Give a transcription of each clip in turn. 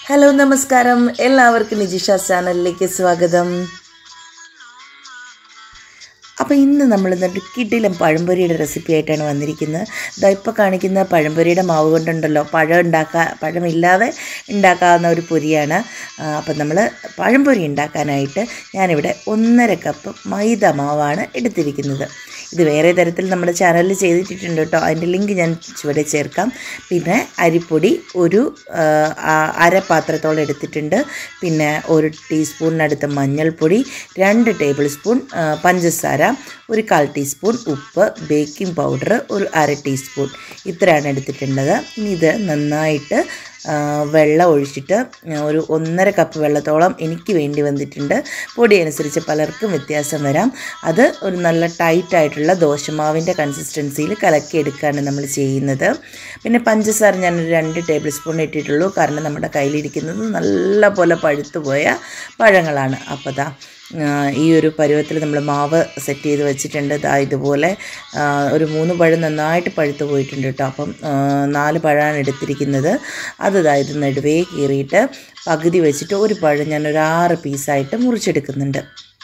Hello നമസ്കാരം എല്ലാവർക്കും നിജിഷാസ് ചാനലിലേക്ക് സ്വാഗതം. അപ്പോൾ ഇന്ന് നമ്മൾ കിടിലം പഴംപൊരിയുടെ റെസിപ്പി ആയിട്ടാണ് വന്നിരിക്കുന്നത്. ഇപ്പോൾ കാണിക്കുന്ന പഴംപൊരിയുടെ മാവ് കൊണ്ടുണ്ടല്ലോ പഴമില്ലാതെ ഉണ്ടാക്കാവുന്ന ഒരു പൊരിയാണ്. അപ്പം നമ്മൾ പഴംപൊരി ഉണ്ടാക്കാനായിട്ട് ഞാനിവിടെ 1.5 കപ്പ് മൈദ മാവാണ് എടുത്തിരിക്കുന്നത്. ഇത് വേറെ തരത്തിൽ നമ്മുടെ ചാനലിൽ ചെയ്തിട്ടുണ്ട് കേട്ടോ. അതിൻ്റെ ലിങ്ക് ഞാൻ ചുവടെ ചേർക്കാം. പിന്നെ അരിപ്പൊടി ഒരു അര പാത്രത്തോളം എടുത്തിട്ടുണ്ട്. പിന്നെ 1 ടീസ്പൂണിനടുത്ത് മഞ്ഞൾപ്പൊടി, 2 ടേബിൾ സ്പൂൺ പഞ്ചസാര, 1/4 ടീസ്പൂൺ ഉപ്പ്, ബേക്കിംഗ് പൗഡർ 1/2 ടീസ്പൂൺ, ഇത്രയാണ് എടുത്തിട്ടുള്ളത്. ഇനി ഇത് നന്നായിട്ട് വെള്ളം ഒഴിച്ചിട്ട് ഒരു 1.5 കപ്പ് വെള്ളത്തോളം എനിക്ക് വേണ്ടി വന്നിട്ടുണ്ട്. പൊടി അനുസരിച്ച് പലർക്കും വ്യത്യാസം വരാം. അത് ഒരു നല്ല ടൈറ്റായിട്ടുള്ള ദോശമാവിൻ്റെ കൺസിസ്റ്റൻസിയിൽ കലക്കിയെടുക്കുകയാണ് നമ്മൾ ചെയ്യുന്നത്. പിന്നെ പഞ്ചസാര ഞാനൊരു 2 ടേബിൾ സ്പൂൺ ഇട്ടിട്ടുള്ളൂ. കാരണം നമ്മുടെ കയ്യിലിരിക്കുന്നത് നല്ല പോലെ പഴുത്തു പോയ പഴങ്ങളാണ്. അപ്പോൾ ഈ ഒരു പരുവത്തിൽ നമ്മൾ മാവ് സെറ്റ് ചെയ്ത് വെച്ചിട്ടുണ്ട്. ഇതുപോലെ ഒരു 3 പഴം നന്നായിട്ട് പഴുത്ത് പോയിട്ടുണ്ട് കേട്ടോ. അപ്പം 4 പഴമാണ് എടുത്തിരിക്കുന്നത്. ഇത് നടുവേ കീറിയിട്ട് പകുതി വെച്ചിട്ട് ഒരു പഴം ഞാനൊരു 6 പീസായിട്ട് മുറിച്ചെടുക്കുന്നുണ്ട്.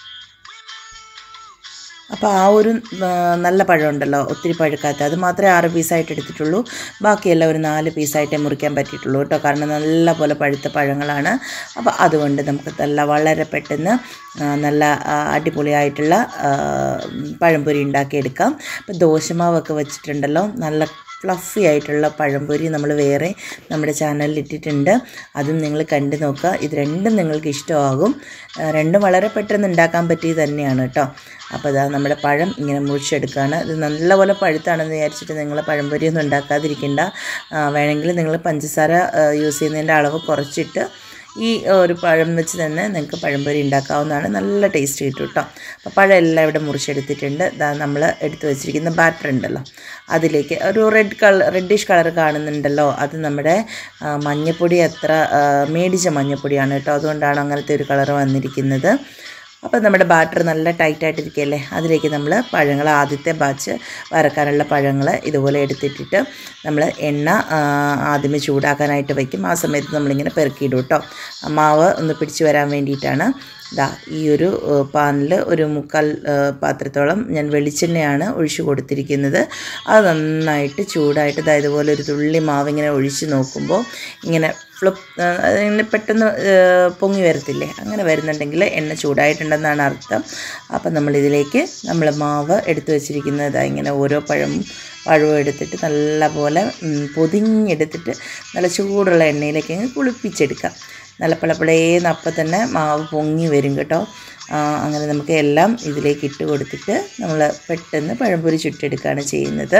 അപ്പോൾ ആ ഒരു നല്ല പഴം ഉണ്ടല്ലോ, ഒത്തിരി പഴുക്കാത്ത, അത് മാത്രമേ 6 പീസായിട്ട് എടുത്തിട്ടുള്ളൂ. ബാക്കിയെല്ലാം ഒരു 4 പീസായിട്ടേ മുറിക്കാൻ പറ്റിയിട്ടുള്ളൂ കേട്ടോ. കാരണം നല്ല പോലെ പഴുത്ത പഴങ്ങളാണ്. അപ്പോൾ അതുകൊണ്ട് നമുക്ക് വളരെ പെട്ടെന്ന് നല്ല അടിപൊളിയായിട്ടുള്ള പഴംപൊരി ഉണ്ടാക്കിയെടുക്കാം. അപ്പോൾ ദോശമാവൊക്കെ വെച്ചിട്ടുണ്ടല്ലോ, നല്ല ഫ്ലഫി ആയിട്ടുള്ള പഴംപൊരി നമ്മൾ വേറെ നമ്മുടെ ചാനലിൽ ഇട്ടിട്ടുണ്ട്. അതും നിങ്ങൾ കണ്ടു നോക്കുക. ഇത് രണ്ടും നിങ്ങൾക്ക് ഇഷ്ടമാകും. രണ്ടും വളരെ പെട്ടെന്ന് ഉണ്ടാക്കാൻ പറ്റിയത് തന്നെയാണ് കേട്ടോ. അപ്പോൾ നമ്മുടെ പഴം ഇങ്ങനെ മുറിച്ചെടുക്കുകയാണ്. ഇത് നല്ലപോലെ പഴുത്താണെന്ന് വിചാരിച്ചിട്ട് നിങ്ങൾ പഴംപൊരിയൊന്നും ഉണ്ടാക്കാതിരിക്കേണ്ട. വേണമെങ്കിൽ നിങ്ങൾ പഞ്ചസാര യൂസ് ചെയ്യുന്നതിൻ്റെ അളവ് കുറച്ചിട്ട് ഈ ഒരു പഴം വെച്ച് തന്നെ നിങ്ങൾക്ക് പഴംപൊരി ഉണ്ടാക്കാവുന്നതാണ്. നല്ല ടേസ്റ്റ് കിട്ടും കേട്ടോ. അപ്പോൾ പഴം എല്ലാം ഇവിടെ മുറിച്ചെടുത്തിട്ടുണ്ട്. നമ്മൾ എടുത്ത് വെച്ചിരിക്കുന്ന ബാറ്റർ ഉണ്ടല്ലോ, അതിലേക്ക് ഒരു റെഡിഷ് കളർ കാണുന്നുണ്ടല്ലോ, അത് നമ്മുടെ മഞ്ഞൾപ്പൊടി മേടിച്ച മഞ്ഞൾപ്പൊടിയാണ് കേട്ടോ. അതുകൊണ്ടാണ് അങ്ങനത്തെ ഒരു കളർ വന്നിരിക്കുന്നത്. അപ്പോൾ നമ്മുടെ ബാറ്റർ നല്ല ടൈറ്റായിട്ടിരിക്കുകയല്ലേ, അതിലേക്ക് നമ്മൾ പഴങ്ങൾ ആദ്യത്തെ ബാച്ച് വറക്കാനുള്ള പഴങ്ങൾ ഇതുപോലെ എടുത്തിട്ടിട്ട് നമ്മൾ എണ്ണ ആദ്യമേ ചൂടാക്കാനായിട്ട് വയ്ക്കും. ആ സമയത്ത് നമ്മളിങ്ങനെ പെറുക്കിയിടും കേട്ടോ. മാവ് ഒന്ന് പിടിച്ച് വരാൻ വേണ്ടിയിട്ടാണ്. ഈ ഒരു പാനിൽ ഒരു 3/4 പാത്രത്തോളം ഞാൻ വെളിച്ചെണ്ണയാണ് ഒഴിച്ച് കൊടുത്തിരിക്കുന്നത്. അത് നന്നായിട്ട് ചൂടായിട്ട് ഇതുപോലെ ഒരു തുള്ളി മാവ് ഇങ്ങനെ ഒഴിച്ച് നോക്കുമ്പോൾ ഇങ്ങനെ അതിങ്ങനെ പെട്ടെന്ന് പൊങ്ങി വരത്തില്ലേ, അങ്ങനെ വരുന്നുണ്ടെങ്കിൽ എണ്ണ ചൂടായിട്ടുണ്ടെന്നാണ് അർത്ഥം. അപ്പം നമ്മളിതിലേക്ക് മാവ് എടുത്തു വെച്ചിരിക്കുന്നത് ഇങ്ങനെ ഓരോ പഴവും എടുത്തിട്ട് നല്ല പോലെ പൊതിഞ്ഞെടുത്തിട്ട് നല്ല ചൂടുള്ള എണ്ണയിലേക്ക് അങ്ങ് കുളിപ്പിച്ചെടുക്കാം. നല്ല പളപ്പളേന്ന് അപ്പം തന്നെ മാവ് പൊങ്ങി വരും കേട്ടോ. അങ്ങനെ നമുക്ക് എല്ലാം ഇതിലേക്ക് ഇട്ട് കൊടുത്തിട്ട് നമ്മൾ പെട്ടെന്ന് പഴംപൊരി ചുട്ടെടുക്കുകയാണ് ചെയ്യുന്നത്.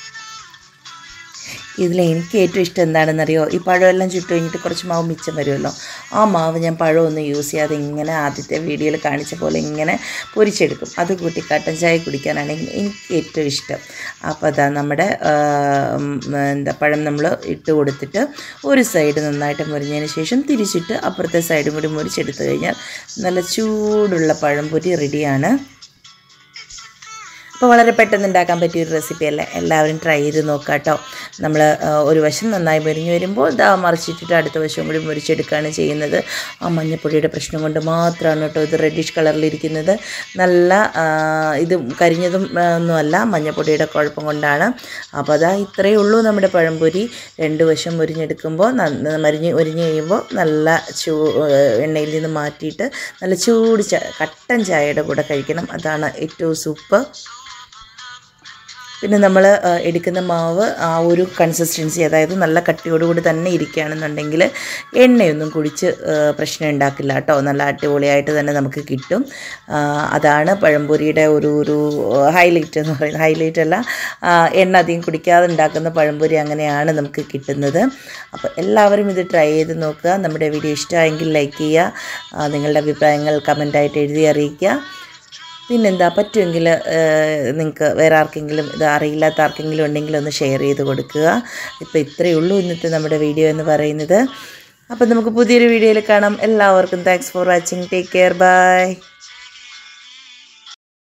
എനിക്ക് ഏറ്റവും ഇഷ്ടം എന്താണെന്നറിയോ, ഈ പഴമെല്ലാം ചുട്ട് കഴിഞ്ഞിട്ട് കുറച്ച് മാവ് മിച്ചം വരുമല്ലോ, ആ മാവ് ഞാൻ പഴമൊന്നും യൂസ് ചെയ്യാതെ ഇങ്ങനെ ആദ്യത്തെ വീഡിയോയിൽ കാണിച്ച പോലെ ഇങ്ങനെ പൊരിച്ചെടുക്കും. അത് കൂട്ടി കട്ടൻ ചായ കുടിക്കാനാണ് എനിക്ക് ഏറ്റവും ഇഷ്ടം. അപ്പോൾ നമ്മുടെ പഴം നമ്മൾ ഇട്ട് കൊടുത്തിട്ട് ഒരു സൈഡ് നന്നായിട്ട് മുരിഞ്ഞതിന് ശേഷം തിരിച്ചിട്ട് അപ്പുറത്തെ സൈഡും കൂടി മുറിച്ചെടുത്ത് കഴിഞ്ഞാൽ നല്ല ചൂടുള്ള പഴംപൊരി റെഡിയാണ്. അപ്പോൾ വളരെ പെട്ടെന്ന് ഉണ്ടാക്കാൻ പറ്റിയൊരു റെസിപ്പിയല്ലേ, എല്ലാവരും ട്രൈ ചെയ്ത് നോക്കാം കേട്ടോ. നമ്മൾ ഒരു വശം നന്നായി മുരിഞ്ഞ് വരുമ്പോൾ മറിച്ചിട്ടിട്ട് അടുത്ത വശവും കൂടി മുരിച്ചെടുക്കുകയാണ് ചെയ്യുന്നത്. ആ മഞ്ഞപ്പൊടിയുടെ പ്രശ്നം കൊണ്ട് മാത്രമാണ് കേട്ടോ ഇത് റെഡിഷ് കളറിലിരിക്കുന്നത്. നല്ല ഇത് കരിഞ്ഞതും ഒന്നുമല്ല, മഞ്ഞപ്പൊടിയുടെ കുഴപ്പം കൊണ്ടാണ്. അപ്പോൾ ഇത്രയേ ഉള്ളൂ നമ്മുടെ പഴംപൊരി. 2 വശം മുരിഞ്ഞെടുക്കുമ്പോൾ മുരിഞ്ഞ് കഴിയുമ്പോൾ നല്ല എണ്ണയിൽ നിന്ന് മാറ്റിയിട്ട് നല്ല ചൂട് കട്ടൻ ചായയുടെ കൂടെ കഴിക്കണം. അതാണ് ഏറ്റവും സൂപ്പർ. പിന്നെ നമ്മൾ എടുക്കുന്ന മാവ് ആ ഒരു കൺസിസ്റ്റൻസി, അതായത് നല്ല കട്ടിയോടുകൂടി തന്നെ ഇരിക്കുകയാണെന്നുണ്ടെങ്കിൽ എണ്ണയൊന്നും കുടിച്ച് പ്രശ്നം ഉണ്ടാക്കില്ല കേട്ടോ. നല്ല അടിപൊളിയായിട്ട് തന്നെ നമുക്ക് കിട്ടും. അതാണ് പഴംപൊരിയുടെ ഒരു ഹൈലൈറ്റ് എന്ന് പറയുന്നത്. ഹൈലൈറ്റ് അല്ല, എണ്ണ അധികം കുടിക്കാതെ ഉണ്ടാക്കുന്ന പഴംപൊരി അങ്ങനെയാണ് നമുക്ക് കിട്ടുന്നത്. അപ്പോൾ എല്ലാവരും ഇത് ട്രൈ ചെയ്ത് നോക്കുക. നമ്മുടെ വീഡിയോ ഇഷ്ടമായെങ്കിൽ ലൈക്ക് ചെയ്യുക, നിങ്ങളുടെ അഭിപ്രായങ്ങൾ കമൻറ്റായിട്ട് എഴുതി അറിയിക്കുക. പിന്നെന്താ, പറ്റുമെങ്കിൽ നിങ്ങൾക്ക് വേറെ ആർക്കെങ്കിലും ഇത് അറിയില്ലാത്ത ആർക്കെങ്കിലും ഉണ്ടെങ്കിൽ ഒന്ന് ഷെയർ ചെയ്ത് കൊടുക്കുക. ഇപ്പോൾ ഇത്രയേ ഉള്ളൂ ഇന്നത്തെ നമ്മുടെ വീഡിയോ എന്ന് പറയുന്നത്. അപ്പോൾ നമുക്ക് പുതിയൊരു വീഡിയോയിൽ കാണാം. എല്ലാവർക്കും thanks for watching. Take care. By.